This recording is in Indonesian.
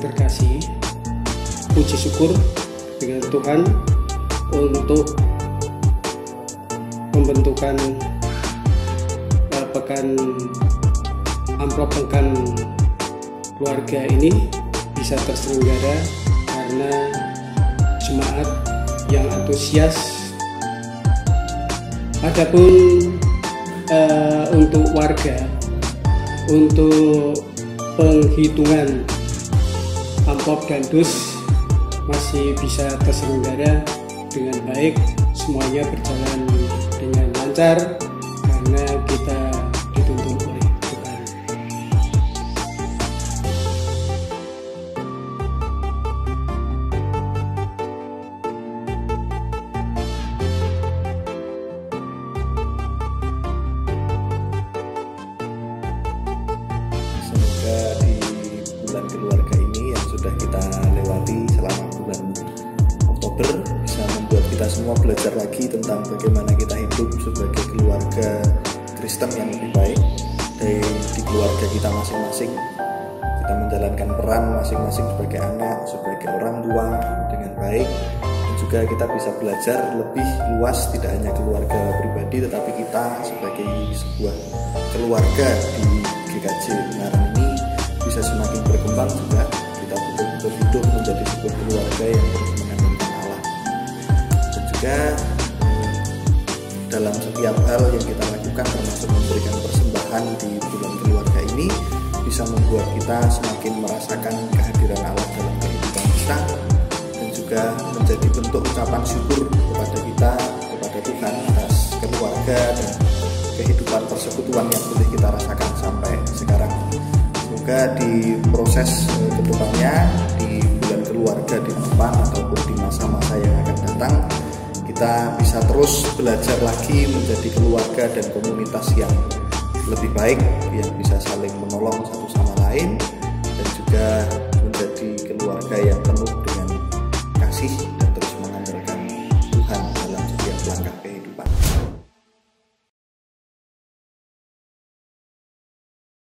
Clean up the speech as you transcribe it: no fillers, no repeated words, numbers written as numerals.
terkasih, puji syukur dengan Tuhan untuk pembentukan amplop pekan keluarga ini bisa terselenggara karena jemaat yang antusias. Adapun untuk warga, untuk penghitungan amplop dan dus masih bisa terselenggara dengan baik, semuanya berjalan dengan lancar karena kita dituntun oleh Tuhan. Semoga di bulan keluarga ini yang sudah kita lewati selama bulan Oktober bisa membuat kita semua belajar lagi tentang bagaimana kita hidup sebagai keluarga Kristen yang lebih baik. Di keluarga kita masing-masing, kita menjalankan peran masing-masing sebagai anak, sebagai orang tua dengan baik, dan juga kita bisa belajar lebih luas, tidak hanya keluarga pribadi tetapi kita sebagai sebuah keluarga di GKJ Ungaran ini bisa semakin berkembang juga. Kita betul-betul hidup menjadi sebuah keluarga yang mengandalkan Allah, dan juga dalam setiap hal yang kita lakukan termasuk memberikan persembahan di bulan keluarga ini bisa membuat kita semakin merasakan kehadiran Allah dalam kehidupan kita, dan juga menjadi bentuk ucapan syukur kepada kita, kepada Tuhan atas keluarga dan kehidupan persekutuan yang boleh kita rasakan sampai sekarang. Semoga di proses kedepannya, di bulan keluarga di depan ataupun di masa-masa yang akan datang, kita bisa terus belajar lagi menjadi keluarga dan komunitas yang lebih baik, yang bisa saling menolong,